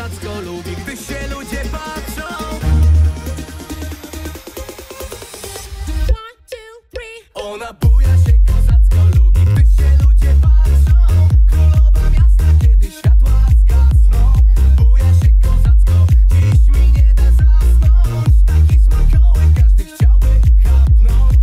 kozacko lubi, gdy się ludzie patrzą. Ona buja się kozacko lubi, gdy się ludzie patrzą. Królowa miasta, kiedy światła zgasną. Buja się kozacko, dziś mi nie da zasnąć. Taki smakołyk każdy chciałby chapnąć.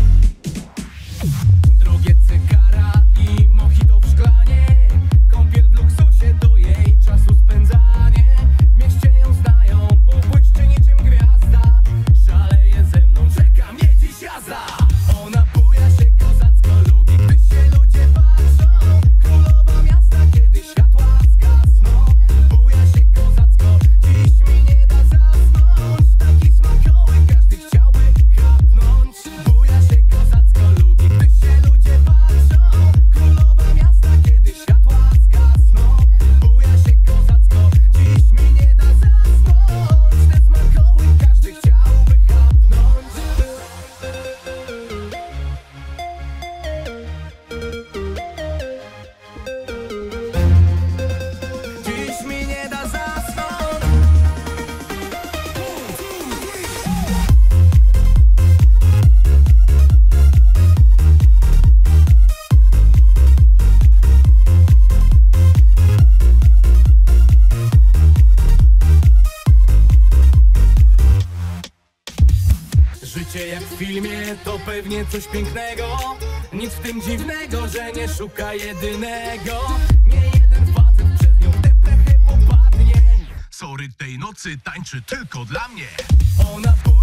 Drogie cygara i mojito w szklanie. Kąpiel w luksusie to jej czasu spędzanie. W mieście ją znają, bo błyszczy niczym gwiazda. Szaleje ze mną, czeka mnie dziś jazda. Ona buja się kozacko lubi, gdy się ludzie patrzą. Królowa miasta, kiedy światła zgasną. Buja się kozacko, dziś mi nie da zasnąć. Taki smakołyk każdy chciałby chapnąć. Buja się kozacko lubi, gdy się ludzie patrzą. Królowa miasta, kiedy światła zgasną. Buja się kozacko, dziś mi nie da zasnąć. Ten smakołyk każdy chciałby chapnąć. Dziś mi nie da zasnąć. Życie jak w filmie to pewnie coś pięknego. Nic w tym dziwnego, że nie szuka jedynego. Nie jeden facet przez nią w te plechy popadnie. Sorry, tej nocy tańczy tylko dla mnie. Ona